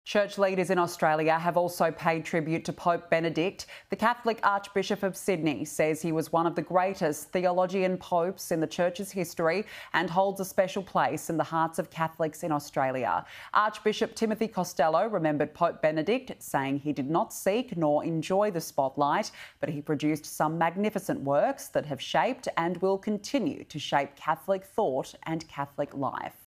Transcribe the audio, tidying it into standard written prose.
Church leaders in Australia have also paid tribute to Pope Benedict. The Catholic Archbishop of Sydney says he was one of the greatest theologian popes in the Church's history and holds a special place in the hearts of Catholics in Australia. Archbishop Timothy Costello remembered Pope Benedict, saying he did not seek nor enjoy the spotlight, but he produced some magnificent works that have shaped and will continue to shape Catholic thought and Catholic life.